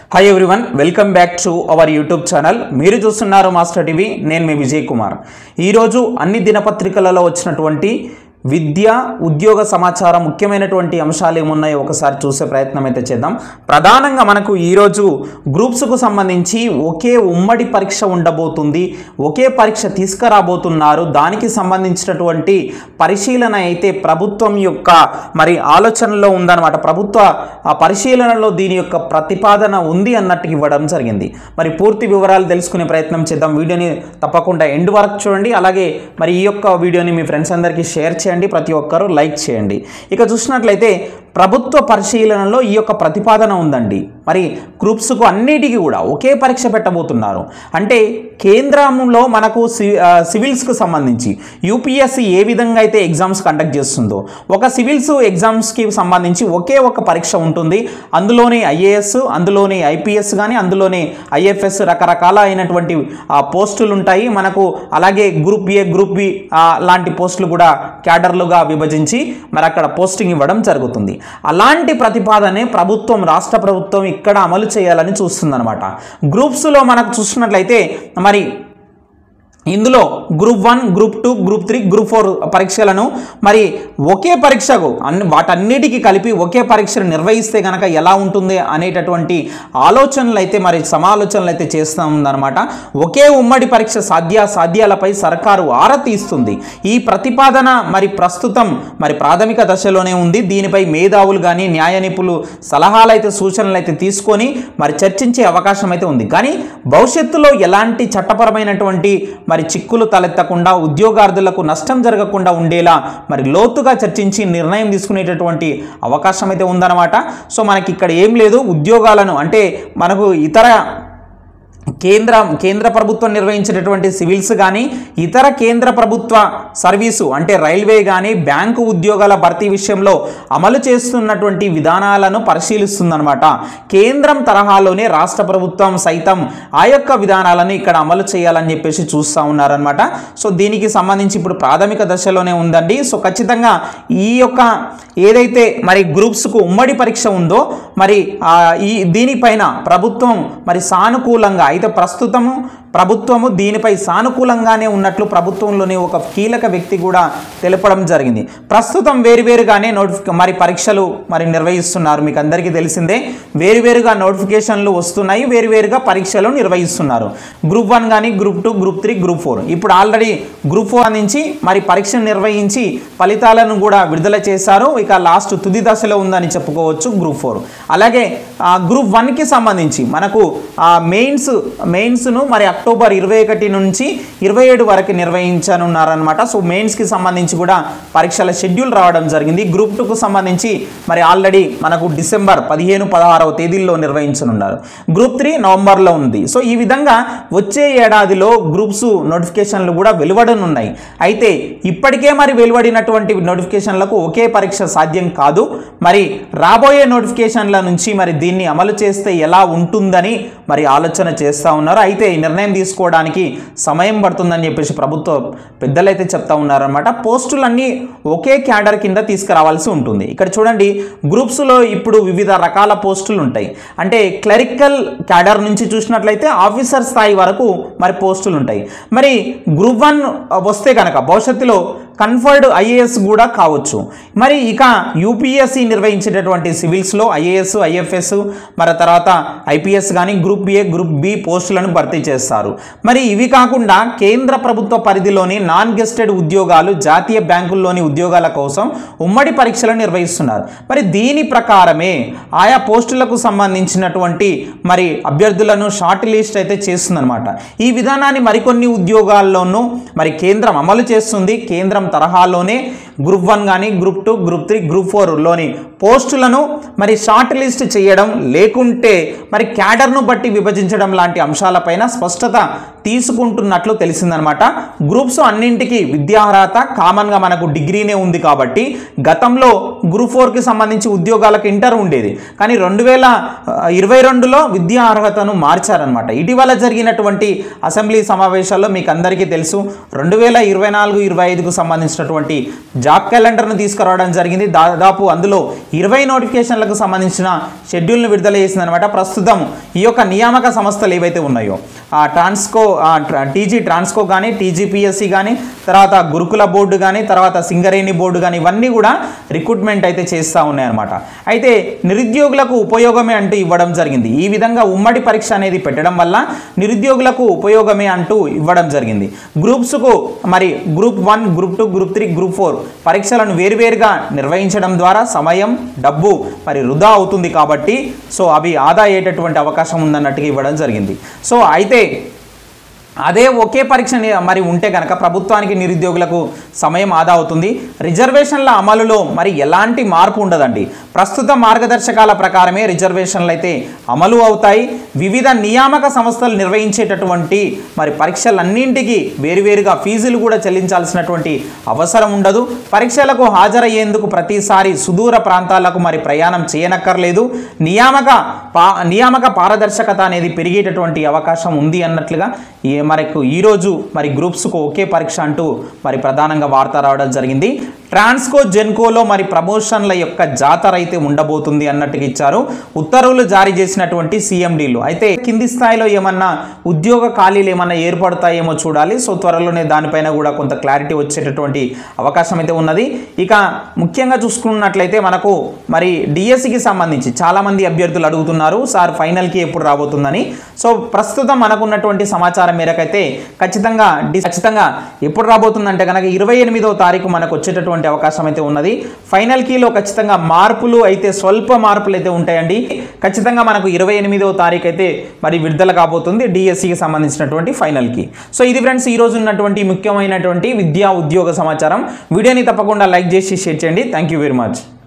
Hi everyone, welcome back to our YouTube channel. మీరు చూస్తున్నారు master TV. నేను మీ విజయ్ కుమార్. ఈరోజు అన్ని దినపత్రికలలో వచ్చినటువంటి విద్య ఉద్యోగ సమాచారం ముఖ్యమైనటువంటి అంశాలు ఏమున్నాయో ఒకసారి చూసే ప్రయత్నం అయితే చేద్దాం. ప్రధానంగా మనకు ఈరోజు గ్రూప్స్కు సంబంధించి ఒకే ఉమ్మడి పరీక్ష ఉండబోతుంది, ఒకే పరీక్ష తీసుకురాబోతున్నారు. దానికి సంబంధించినటువంటి పరిశీలన అయితే ప్రభుత్వం యొక్క ఆలోచనలో ఉందన్నమాట. ప్రభుత్వ పరిశీలనలో దీని యొక్క ప్రతిపాదన ఉంది అన్నట్టు ఇవ్వడం జరిగింది. పూర్తి వివరాలు తెలుసుకునే ప్రయత్నం చేద్దాం. వీడియోని తప్పకుండా ఎండ్ వరకు చూడండి. అలాగే ఈ యొక్క వీడియోని మీ ఫ్రెండ్స్ అందరికీ షేర్ చేయండి, ప్రతి ఒక్కరూ లైక్ చేయండి. ఇక చూసినట్లయితే ప్రభుత్వ పరిశీలనలో ఈ యొక్క ప్రతిపాదన ఉందండి. గ్రూప్స్కు అన్నిటికీ కూడా ఒకే పరీక్ష పెట్టబోతున్నారు. అంటే కేంద్రంలో మనకు సివిల్స్కు సంబంధించి యూపీఎస్సీ ఏ విధంగా అయితే ఎగ్జామ్స్ కండక్ట్ చేస్తుందో ఒక సివిల్స్ ఎగ్జామ్స్కి సంబంధించి ఒకే ఒక పరీక్ష ఉంటుంది. అందులోనే ఐఏఎస్, అందులోనే ఐపీఎస్ కానీ, అందులోనే ఐఎఫ్ఎస్ రకరకాల అయినటువంటి పోస్టులు ఉంటాయి మనకు. అలాగే గ్రూప్ ఏ, గ్రూప్ బి లాంటి పోస్టులు కూడా క్యాడర్లుగా విభజించి అక్కడ పోస్టింగ్ ఇవ్వడం జరుగుతుంది. అలాంటి ప్రతిపాదనే ప్రభుత్వం, రాష్ట్ర ప్రభుత్వం ఇక్కడ అమలు చేయాలని చూస్తుందన్నమాట. గ్రూప్స్లో మనకు చూసినట్లయితే ఇందులో గ్రూప్ 1, గ్రూప్ 2, గ్రూప్ 3, గ్రూప్ 4 పరీక్షలను ఒకే పరీక్షకు వాటన్నిటికీ కలిపి ఒకే పరీక్షను నిర్వహిస్తే కనుక ఎలా ఉంటుంది అనేటటువంటి ఆలోచనలు అయితే సమాలోచనలు అయితే చేస్తూ ఉందన్నమాట. ఒకే ఉమ్మడి పరీక్ష సాధ్యాలపై సర్కారు ఆరా తీస్తుంది. ఈ ప్రతిపాదన ప్రస్తుతం ప్రాథమిక దశలోనే ఉంది. దీనిపై మేధావులు కానీ న్యాయ నిపుణులు సలహాలు అయితే సూచనలు అయితే తీసుకొని చర్చించే అవకాశం అయితే ఉంది. కానీ భవిష్యత్తులో ఎలాంటి చట్టపరమైనటువంటి చిక్కులు తలెత్తకుండా, ఉద్యోగార్థులకు నష్టం జరగకుండా ఉండేలా లోతుగా చర్చించి నిర్ణయం తీసుకునేటటువంటి అవకాశం అయితే ఉందన్నమాట. సో ఇక్కడ ఏం లేదు, ఉద్యోగాలను అంటే మనకు ఇతర కేంద్ర ప్రభుత్వం నిర్వహించేటటువంటి సివిల్స్ కానీ, ఇతర కేంద్ర ప్రభుత్వ సర్వీసు అంటే రైల్వే కానీ, బ్యాంకు ఉద్యోగాల భర్తీ విషయంలో అమలు చేస్తున్నటువంటి విధానాలను పరిశీలిస్తుందన్నమాట. కేంద్రం తరహాలోనే రాష్ట్ర ప్రభుత్వం సైతం ఆ యొక్క విధానాలను ఇక్కడ అమలు చేయాలని చెప్పేసి చూస్తూ ఉన్నారనమాట. సో దీనికి సంబంధించి ఇప్పుడు ప్రాథమిక దశలోనే ఉందండి. సో ఖచ్చితంగా ఈ యొక్క ఏదైతే గ్రూప్స్కు ఉమ్మడి పరీక్ష ఉందో దీనిపైన ప్రభుత్వం సానుకూలంగా అయితే ప్రస్తుతము ప్రభుత్వము దీనిపై సానుకూలంగానే ఉన్నట్లు ప్రభుత్వంలోని ఒక కీలక వ్యక్తి కూడా తెలపడం జరిగింది. ప్రస్తుతం వేరువేరుగానే పరీక్షలు నిర్వహిస్తున్నారు. మీకు అందరికీ తెలిసిందే, వేరువేరుగా నోటిఫికేషన్లు వస్తున్నాయి, వేరువేరుగా పరీక్షలు నిర్వహిస్తున్నారు. గ్రూప్ 1 కానీ, గ్రూప్ 2, గ్రూప్ 3, గ్రూప్ 4. ఇప్పుడు ఆల్రెడీ గ్రూప్ 4 నుంచి పరీక్షను నిర్వహించి ఫలితాలను కూడా విడుదల చేశారు. ఇక లాస్ట్ తుది దశలో ఉందని చెప్పుకోవచ్చు గ్రూప్ 4. అలాగే గ్రూప్ 1కి సంబంధించి మనకు మెయిన్స్ను అక్టోబర్ 21 నుంచి 27 వరకు నిర్వహించనున్నారనమాట. సో మెయిన్స్కి సంబంధించి కూడా పరీక్షల షెడ్యూల్ రావడం జరిగింది. గ్రూప్ 2కు సంబంధించి ఆల్రెడీ మనకు డిసెంబర్ 15, 16వ తేదీల్లో నిర్వహించనున్నారు. గ్రూప్ 3 నవంబర్లో ఉంది. సో ఈ విధంగా వచ్చే ఏడాదిలో గ్రూప్స్ నోటిఫికేషన్లు కూడా వెలువడనున్నాయి. అయితే ఇప్పటికే వెలువడినటువంటి నోటిఫికేషన్లకు ఒకే పరీక్ష సాధ్యం కాదు. రాబోయే నోటిఫికేషన్ల నుంచి దీన్ని అమలు చేస్తే ఎలా ఉంటుందని ఆలోచన చేస్తూ ఉన్నారు. అయితే ఈ నిర్ణయం తీసుకోవడానికి సమయం పడుతుందని చెప్పేసి ప్రభుత్వ పెద్దలు అయితే చెప్తా ఉన్నారన్నమాట. పోస్టులన్నీ ఒకే క్యాడర్ కింద తీసుకురావాల్సి ఉంటుంది. ఇక్కడ చూడండి, గ్రూప్స్లో ఇప్పుడు వివిధ రకాల పోస్టులు ఉంటాయి. అంటే క్లరికల్ క్యాడర్ నుంచి చూసినట్లయితే ఆఫీసర్ స్థాయి వరకు పోస్టులు ఉంటాయి. గ్రూప్ 1 వస్తే కనుక భవిష్యత్తులో కన్ఫర్డ్ ఐఏఎస్ కూడా కావచ్చు. ఇక యూపీఎస్సీ నిర్వహించేటటువంటి సివిల్స్లో ఐఏఎస్, ఐఎఫ్ఎస్ తర్వాత ఐపీఎస్ కానీ, గ్రూప్ ఏ, గ్రూప్ బి పోస్టులను భర్తీ చేస్తారు. ఇవి కాకుండా కేంద్ర ప్రభుత్వ పరిధిలోని నాన్ గెస్టెడ్ ఉద్యోగాలు, జాతీయ బ్యాంకుల్లోని ఉద్యోగాల కోసం ఉమ్మడి పరీక్షలు నిర్వహిస్తున్నారు. దీని ప్రకారమే ఆయా పోస్టులకు సంబంధించినటువంటి అభ్యర్థులను షార్ట్ లిస్ట్ అయితే చేస్తుందన్నమాట. ఈ విధానాన్ని మరికొన్ని ఉద్యోగాల్లోనూ కేంద్రం అమలు చేస్తుంది. కేంద్రం తరహాలోనే గ్రూప్ 1 కానీ, గ్రూప్ 2, గ్రూప్ 3, గ్రూప్ 4లోని పోస్టులను షార్ట్ లిస్ట్ చేయడం, లేకుంటే క్యాడర్ను బట్టి విభజించడం లాంటి అంశాలపైన స్పష్టత తీసుకుంటున్నట్లు తెలిసిందనమాట. గ్రూప్స్ అన్నింటికి విద్యార్హత కామన్గా మనకు డిగ్రీనే ఉంది కాబట్టి గతంలో గ్రూప్ 4కి సంబంధించి ఉద్యోగాలకు ఇంటర్ ఉండేది. కానీ 2022లో విద్యా అర్హతను మార్చారనమాట. ఇటీవల జరిగినటువంటి అసెంబ్లీ సమావేశాల్లో మీకు అందరికీ తెలుసు 2024-25కు సంబంధించినటువంటి జాబ్ క్యాలెండర్ను తీసుకురావడం జరిగింది. దాదాపు అందులో 20 నోటిఫికేషన్లకు సంబంధించిన షెడ్యూల్ను విడుదల చేసిందనమాట. ప్రస్తుతం ఈ యొక్క నియామక సంస్థలు ఏవైతే ఉన్నాయో టీజీ ట్రాన్స్కో కానీ, టీజీపీఎస్సీ కానీ, తర్వాత గురుకుల బోర్డు కానీ, తర్వాత సింగరేణి బోర్డు కానీ, ఇవన్నీ కూడా రిక్రూట్మెంట్ అయితే చేస్తూ ఉన్నాయన్నమాట. అయితే నిరుద్యోగులకు ఉపయోగమే అంటూ ఇవ్వడం జరిగింది. ఈ విధంగా ఉమ్మడి పరీక్ష అనేది పెట్టడం వల్ల నిరుద్యోగులకు ఉపయోగమే అంటూ ఇవ్వడం జరిగింది. గ్రూప్స్కు మరి గ్రూప్ 1, గ్రూప్ 2, గ్రూప్ 3, గ్రూప్ 4 పరీక్షలను వేరువేరుగా నిర్వహించడం ద్వారా సమయం, డబ్బు మరి వృధా అవుతుంది కాబట్టి సో అవి ఆదా అయ్యేటటువంటి అవకాశం ఉందన్నట్టుగా ఇవ్వడం జరిగింది. సో అయితే అదే ఒకే పరీక్ష మరి ఉంటే కనుక ప్రభుత్వానికి నిరుద్యోగులకు సమయం ఆదా అవుతుంది. రిజర్వేషన్ల అమలులో మరి ఎలాంటి మార్పు ఉండదండి. ప్రస్తుత మార్గదర్శకాల ప్రకారమే రిజర్వేషన్లు అయితే అమలు అవుతాయి. వివిధ నియామక సంస్థలు నిర్వహించేటటువంటి మరి పరీక్షలన్నింటికి వేరువేరుగా ఫీజులు కూడా చెల్లించాల్సినటువంటి అవసరం ఉండదు. పరీక్షలకు హాజరయ్యేందుకు ప్రతిసారి సుదూర ప్రాంతాలకు మరి ప్రయాణం చేయనక్కర్లేదు. నియామక పారదర్శకత అనేది పెరిగేటటువంటి అవకాశం ఉంది అన్నట్లుగా మనకు ఈరోజు మరి గ్రూప్స్కు ఒకే పరీక్ష అంటూ మరి ప్రధానంగా వార్త రావడం జరిగింది. ట్రాన్స్కో జెన్కోలో మరి ప్రమోషన్ల యొక్క జాతర అయితే ఉండబోతుంది అన్నట్టుగా ఇచ్చారు. ఉత్తర్వులు జారీ చేసినటువంటి సీఎండీలు అయితే కింది స్థాయిలో ఏమన్నా ఉద్యోగ ఖాళీలు ఏమన్నా ఏర్పడతాయేమో చూడాలి. సో త్వరలోనే దానిపైన కూడా కొంత క్లారిటీ వచ్చేటటువంటి అవకాశం అయితే ఉన్నది. ఇక ముఖ్యంగా చూసుకున్నట్లయితే మనకు మరి డిఎస్సికి సంబంధించి చాలామంది అభ్యర్థులు అడుగుతున్నారు, సార్ ఫైనల్కి ఎప్పుడు రాబోతుందని. సో ప్రస్తుతం మనకున్నటువంటి సమాచారం మేరకైతే ఖచ్చితంగా ఎప్పుడు రాబోతుందంటే కనుక 28వ తారీఖు మనకు వచ్చేటటువంటి అవకాశం అయితే ఉన్నది. ఫైనల్ కీలో ఖచ్చితంగా మార్పులు అయితే స్వల్ప మార్పులు అయితే ఉంటాయండి. ఖచ్చితంగా మనకు 28వ తారీఖు అయితే మరి విడుదల కాబోతుంది డిఎస్సికి సంబంధించినటువంటి ఫైనల్ కీ. సో ఇది ఫ్రెండ్స్ ఈ రోజు ఉన్నటువంటి ముఖ్యమైనటువంటి విద్యా ఉద్యోగ సమాచారం. వీడియోని తప్పకుండా లైక్ చేసి షేర్ చేయండి. Thank you very much.